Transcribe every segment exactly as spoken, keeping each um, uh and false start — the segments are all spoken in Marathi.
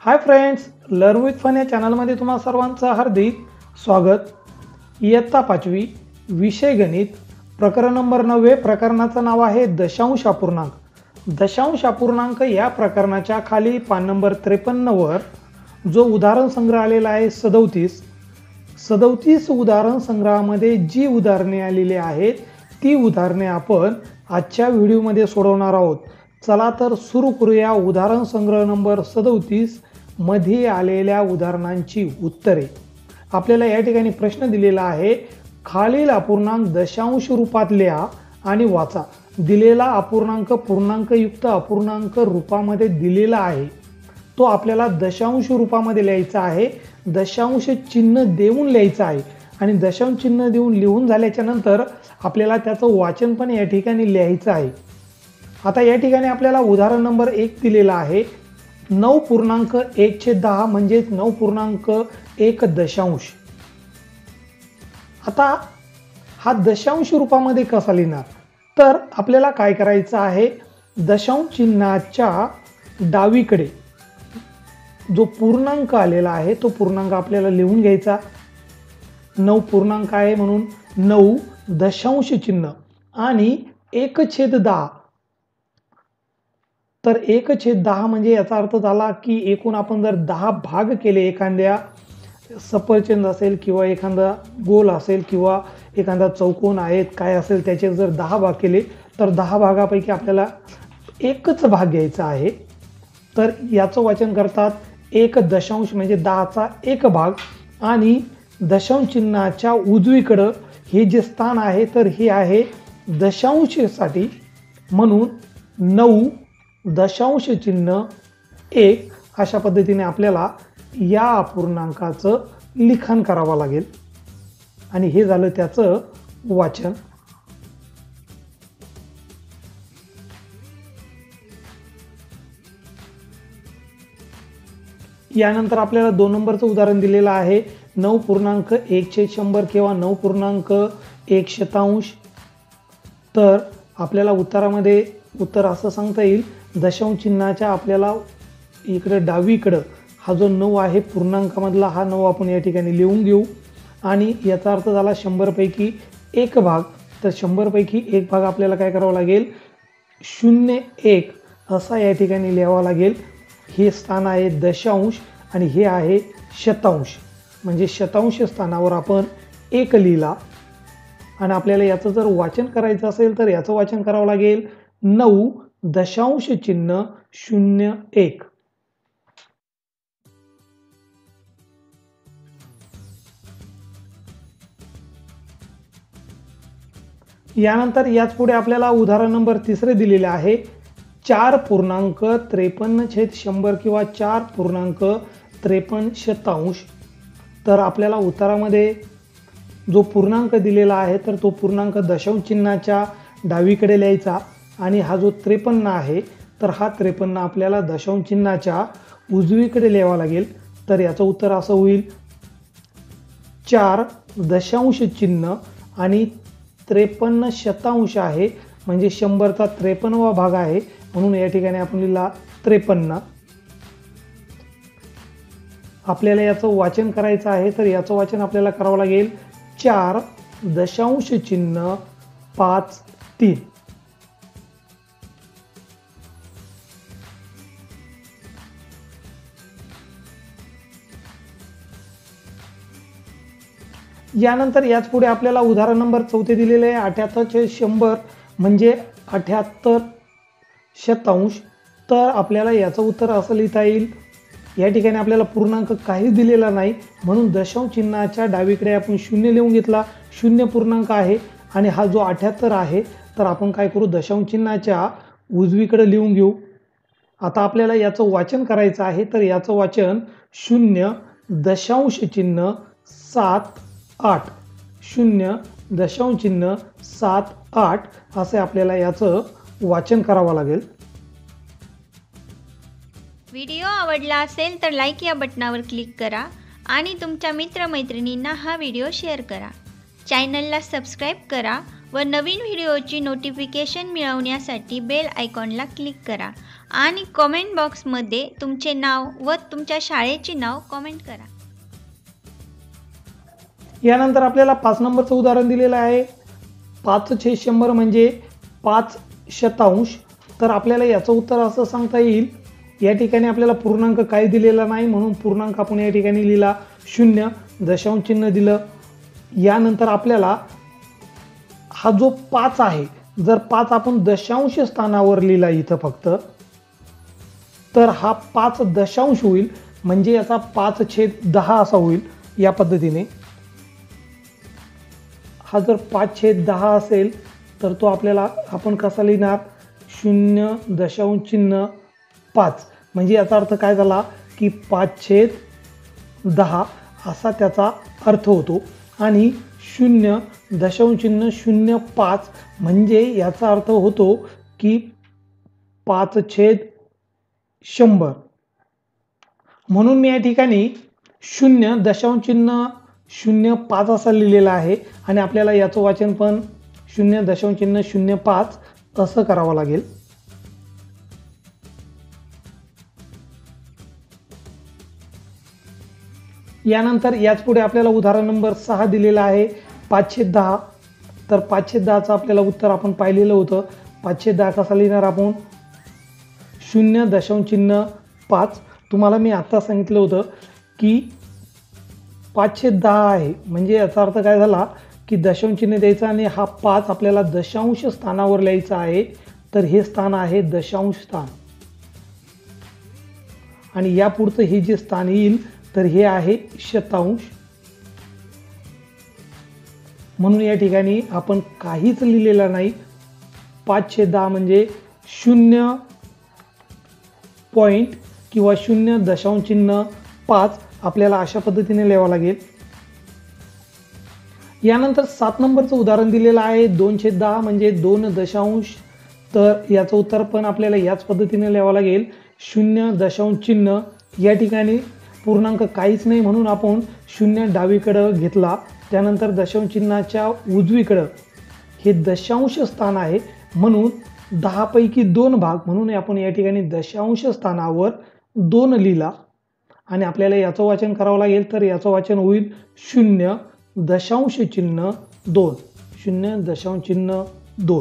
High friends, learn with fun या चॅनलमध्ये तुम्हा सर्वांचं हार्दिक स्वागत। इयत्ता पाचवी विषय गणित, प्रकरण नंबर नववे। प्रकरणाचं नाव आहे दशांश अपूर्णांक। दशांश अपूर्णांक या प्रकरणाच्या खाली पान नंबर त्रेपन्न वर जो उदाहरण संग्रह आलेला आहे सदोतीस सदोतीस उदाहरण संग्रहामध्ये जी उदाहरणे आलेली आहेत ती उदाहरणे आपण आजच्या व्हिडिओमध्ये सोडवणार आहोत। चला तर सुरू करूया उदाहरण संग्रह नंबर सदोतीस मध्ये आलेल्या उदाहरणांची उत्तरे। आपल्याला या ठिकाणी प्रश्न दिलेला आहे, खालील अपूर्णांक दशांश रूपात लिहा आणि वाचा। दिलेला अपूर्णांक पूर्णांकयुक्त अपूर्णांक रूपामध्ये दिलेला आहे, तो आपल्याला दशांश रूपामध्ये लिहायचा आहे। दशांश चिन्ह देऊन लिहायचं आहे आणि दशांश चिन्ह देऊन लिहून झाल्याच्या नंतर आपल्याला त्याचं वाचन पण या ठिकाणी लिहायचं आहे। आता या ठिकाणी आपल्याला उदाहरण नंबर एक दिलेला आहे, नऊ पूर्णांक एक छेद दहा म्हणजे नऊ पूर्णांक एक दशांश। आता हा दशांश रूपामध्ये कसा लिहिणार, तर आपल्याला काय करायचं आहे, दशांश चिन्हाच्या डावीकडे जो पूर्णांक आलेला आहे तो पूर्णांक आपल्याला लिहून घ्यायचा। नऊ पूर्णांक आहे म्हणून नऊ दशांश चिन्ह आणि एक छेद दहा, तर एक छेद दहा म्हणजे याचा अर्थ झाला की एकूण आपण जर दहा भाग केले, एखाद्या सफरचंद असेल किंवा एखादा गोल असेल किंवा एखादा चौकोन आहेत काय असेल त्याचे जर दहा भाग केले तर दहा भागापैकी आपल्याला एकच भाग घ्यायचा आहे। तर याचं वाचन करतात एक दशांश म्हणजे दहाचा एक भाग आणि दशांश चिन्हाच्या उजवीकडे हे जे स्थान आहे तर हे आहे दशांशसाठी, म्हणून नऊ दशांश चिन्ह एक अशा पद्धतीने आपल्याला या अपूर्णांकाचं लिखाण करावं लागेल आणि हे झालं त्याचं वाचन। यानंतर आपल्याला दोन नंबरचं उदाहरण दिलेलं आहे, नऊ पूर्णांक एक छेद शंभर किंवा नऊ पूर्णांक एक शतांश। तर आपल्याला उत्तरामध्ये उत्तर असं सांगता येईल, दशांश चिन्हाच्या आपल्याला इकडे डावीकडे हा जो नऊ आहे पूर्णांकामधला हा नऊ आपण या ठिकाणी लिहून घेऊ आणि याचा अर्थ झाला शंभर पैकी एक भाग। तर शंभर पैकी एक भाग आपल्याला काय करावं लागेल, शून्य एक असा या ठिकाणी लिहावा लागेल। हे स्थान आहे दशांश आणि हे आहे शतांश, म्हणजे शतांश स्थानावर आपण एक लिहिला आणि आपल्याला याचं जर वाचन करायचं असेल तर याचं वाचन करावं लागेल नऊ दशांश चिन्ह शून्य एक। यानंतर याच पुढे आपल्याला उदाहरण नंबर तिसरे दिलेले आहे, चार पूर्णांक त्रेपन्न छेद शंभर किंवा चार पूर्णांक त्रेपन्न शतांश। तर आपल्याला उत्तरामध्ये जो पूर्णांक दिलेला आहे तर तो पूर्णांक दशांश चिन्हाच्या डावीकडे लिहायचा आणि हा जो त्रेपन्न आहे तर हा त्रेपन्न आपल्याला दशांश चिन्हाच्या उजवीकडे लिहावा लागेल। तर याचं उत्तर असं होईल, चार दशांश चिन्ह आणि त्रेपन्न शतांश आहे म्हणजे शंभरचा त्रेपन्नवा भाग आहे म्हणून या ठिकाणी आपण लिहिला त्रेपन्न। आपल्याला याचं वाचन करायचं आहे तर याचं वाचन आपल्याला करावं लागेल चार दशांश चिन्ह पाच तीन। यानंतर याच पुढे आपल्याला उदाहरण नंबर चौथे दिलेले आहे, अठ्याहत्तर छेद शंभर म्हणजे अठ्याहत्तर शतांश। तर आपल्याला याचं उत्तर असं लिहिता येईल, या ठिकाणी आपल्याला पूर्णांक काहीच दिलेला नाही म्हणून दशांश चिन्हाच्या डावीकडे आपण शून्य लिहून घेतला, शून्य पूर्णांक आहे आणि हा जो अठ्याहत्तर आहे तर आपण काय करू, दशांश चिन्हाच्या उजवीकडे लिहून घेऊ। आता आपल्याला याचं वाचन करायचं आहे तर याचं वाचन शून्य दशांश चिन्ह सात आठ, शून्य दशांश चिन्ह सात आठ असे आपल्याला याचं वाचन करावं लागेल। व्हिडिओ आवडला असेल तर लाईक या बटनावर क्लिक करा आणि तुमच्या मित्रमैत्रिणींना हा व्हिडिओ शेअर करा। चॅनलला सबस्क्राईब करा व नवीन व्हिडिओची नोटिफिकेशन मिळवण्यासाठी बेल आयकॉनला क्लिक करा आणि कॉमेंट बॉक्समध्ये तुमचे नाव व तुमच्या शाळेचे नाव कॉमेंट करा. यानंतर आपल्याला पाच नंबरचं उदाहरण दिलेलं आहे. पाच छेद शंभर म्हणजे पाच शतांश. तर आपल्याला याचं उत्तर असं सांगता येईल, या ठिकाणी आपल्याला पूर्णांक काही दिलेला नाही म्हणून पूर्णांक आपण या ठिकाणी लिहिला शून्य, दशांश चिन्ह दिलं. यानंतर आपल्याला हा जो पाच आहे, जर पाच आपण दशांश स्थानावर लिहिला इथं फक्त, तर हा पाच दशांश होईल, म्हणजे याचा पाच छेद दहा असा होईल. या पद्धतीने हा जर पाच छेद दहा असेल तर तो आपल्याला आपण कसा लिहिणार, शून्य दशांश चिन्ह पाच, म्हणजे याचा अर्थ काय झाला की पाच छेद दहा असा त्याचा अर्थ होतो. आणि शून्य दशांश चिन्ह शून्य पाच म्हणजे याचा अर्थ होतो की पाच छेद शंभर. म्हणून मी या ठिकाणी शून्य दशांश चिन्ह शून्य पाच असा लिहिलेला आहे आणि आपल्याला याचं वाचन पण शून्य दशांश चिन्ह शून्य पाच असं करावं लागेल. यानंतर याच पुढे आपल्याला उदाहरण नंबर सहा दिलेला आहे, पाचशे दहा. तर पाचशे दहाचं आपल्याला उत्तर आपण पाहिलेलं होतं. पाचशे दहा कसा लिहिणार आपण, शून्य दशांश चिन्ह पाच. तुम्हाला मी आत्ता सांगितलं होतं की पाचशे दहा आहे, म्हणजे याचा अर्थ काय झाला की दशांश चिन्ह द्यायचं आणि हा पाच आपल्याला दशांश स्थानावर लिहायचा आहे. तर हे स्थान आहे दशांश स्थान आणि या पुढचं हे जे स्थान येईल तर हे आहे शतांश. म्हणून या ठिकाणी आपण काहीच लिहिलेलं नाही. पाचशे दहा म्हणजे शून्य पॉईंट किंवा शून्य दशांश चिन्ह पाच आपल्याला अशा पद्धतीने लिहावं लागेल. यानंतर सात नंबरचं उदाहरण दिलेलं आहे, दोनशे दहा म्हणजे दोन दशांश. तर याचं उत्तर पण आपल्याला याच पद्धतीने लिहावं लागेल, शून्य दशांश चिन्ह. या ठिकाणी पूर्णांक काहीच नाही म्हणून आपण शून्य डावीकडं घेतला. त्यानंतर दशांश चिन्हाच्या उजवीकडं हे दशांश स्थान आहे म्हणून दहा पैकी दोन भाग म्हणून आपण या ठिकाणी दशांश स्थानावर दोन लिहिला आणि आपल्याला याचं वाचन करावं लागेल. तर याचं वाचन होईल शून्य दशांश चिन्ह दोन, शून्य दशांश चिन्ह दोन.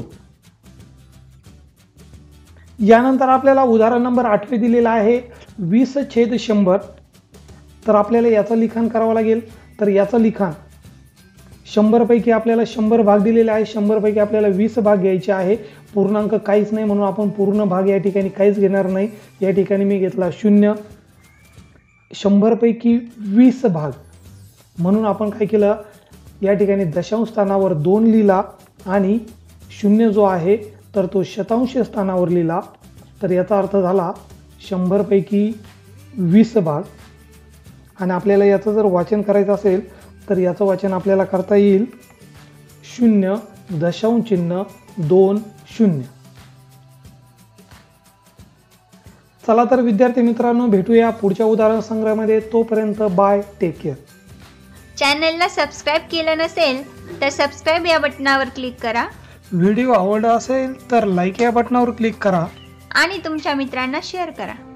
यानंतर आपल्याला उदाहरण नंबर आठवे दिलेलं आहे, वीस छेद शंभर. तर आपल्याला याचं लिखाण करावं लागेल. तर याचं लिखाण शंभर पैकी आपल्याला शंभर भाग दिलेले आहे, शंभर पैकी आपल्याला वीस भाग घ्यायचे आहे. पूर्णांक काहीच नाही म्हणून आपण पूर्ण भाग या ठिकाणी काहीच घेणार नाही. या ठिकाणी मी घेतला शून्य. शंभर पैकी वीस भाग म्हणून आपण काय केलं, या ठिकाणी दशांश स्थानावर दोन लिहिला आणि शून्य जो आहे तर तो शतांश स्थानावर लिहिला. तर याचा अर्थ झाला शंभर पैकी वीस भाग. आणि आपल्याला याचं जर वाचन करायचं असेल तर याचं वाचन आपल्याला करता येईल शून्य दशांश चिन्ह दोन शून्य. चला तर विद्यार्थी मित्रांनो, भेटूया पुढच्या उदाहरण संग्रहामध्ये. तोपर्यंत बाय, टेक केअर. चॅनलला सबस्क्राईब केलं नसेल तर सबस्क्राईब या बटनावर क्लिक करा. व्हिडिओ आवडला असेल तर लाईक या बटनावर क्लिक करा आणि तुमच्या मित्रांना शेअर करा.